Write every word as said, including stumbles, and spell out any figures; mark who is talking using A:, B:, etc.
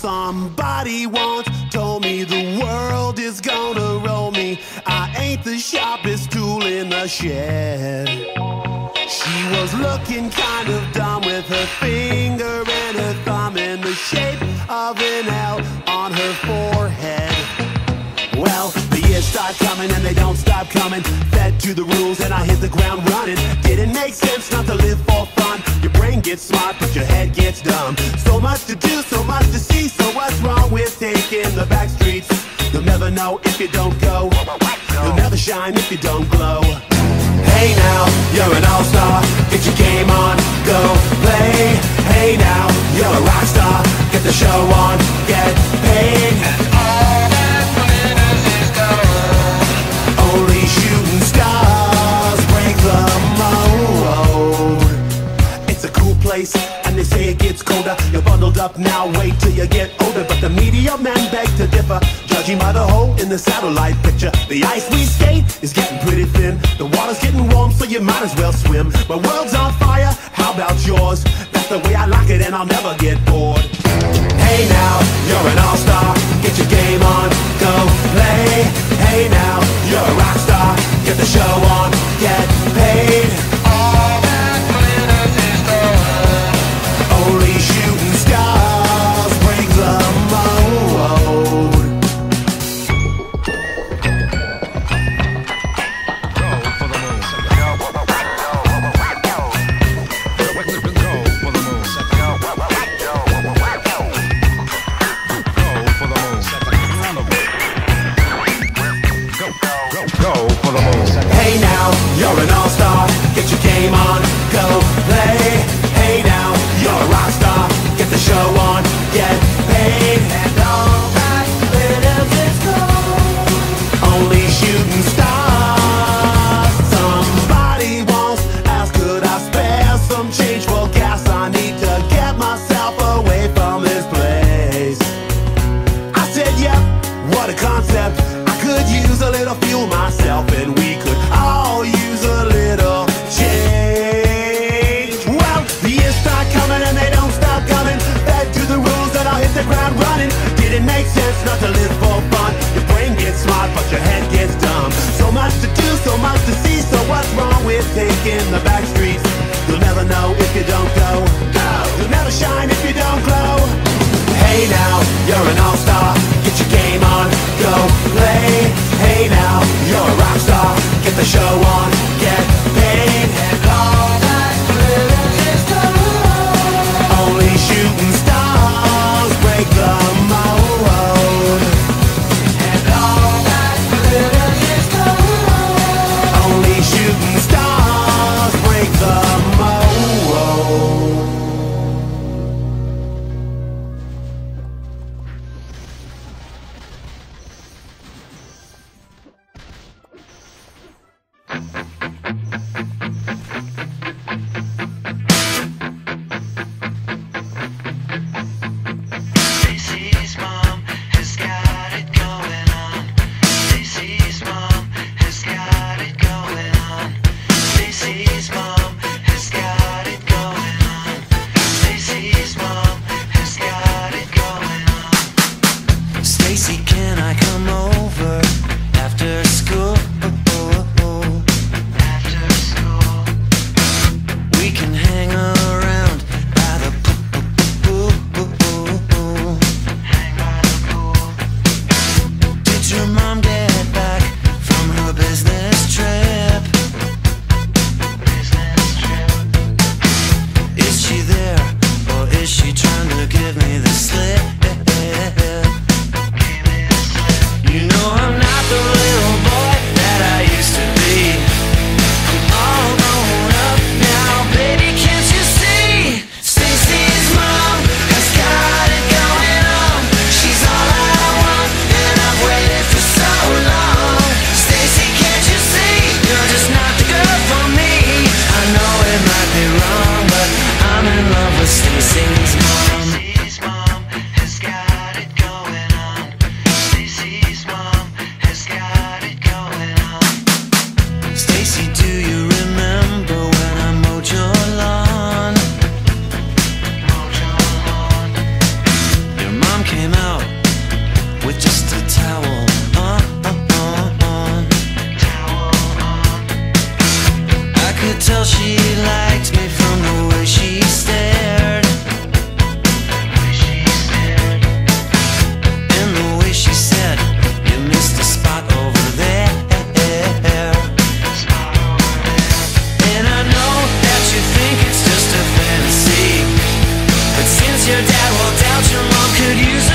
A: Somebody once told me the world is gonna roll me. I ain't the sharpest tool in the shed. She was looking kind of dumb with her finger and her thumb in the shape of an L on her forehead. Well, the years start coming and they don't stop coming. Fed to the rules and I hit the ground running. Didn't make sense not to live for fun. Your brain gets smart but your head gets dumb. So much to do, so much to see. So what's wrong with taking the back streets? You'll never know if you don't go. You'll never shine if you don't glow. Hey now, you're an all-star. Get your game on, go play. Hey now, you're a rock star. Get the show on, get paid. And all that glitters is gold. Only shooting stars break the mold. It's a cool place, and they say it gets colder. You're bundled up now, wait till you get older. But the media men beg to differ, judging by the hole in the satellite picture. The ice we skate is getting pretty thin. The water's getting warm, so you might as well swim. My world's on fire, how about yours? That's the way I like it, and I'll never get bored. Hey now, you're an all-star. Get your game on, go play. Hey now, you're a rock star. Get the show on, get paid. All that glitters is gold. Only shooting stars break the mold. Hey now, you're an all-star. Get your game on, go play. Hey now, you're a rock star. Get the show on, get paid. And all that glitters is gold. Only shooting stars. Somebody once asked, could I spare some change for gas? I need to get myself away from this place. I said, yep, what a concept. I could use a little fuel myself, and we could all use a little change. Well, the years start coming and they don't stop coming. Fed to the rules and I'll hit the ground running. Didn't make sense not to live for fun. Your brain gets smart but your head gets dumb. So much to do, so much to see. So what's wrong with taking the back streets? You'll never know if you don't go. You'll never shine if you don't glow. Hey now, you're an all-star. Get your game on, go play. Hey now, you're a rock star. Get the show on, get paid. And all that glitters is gold. Only shooting stars break the mold. And all that glitters is gold. Only shooting stars break the mold.
B: Stacy's mom. Stacy's mom has hundred years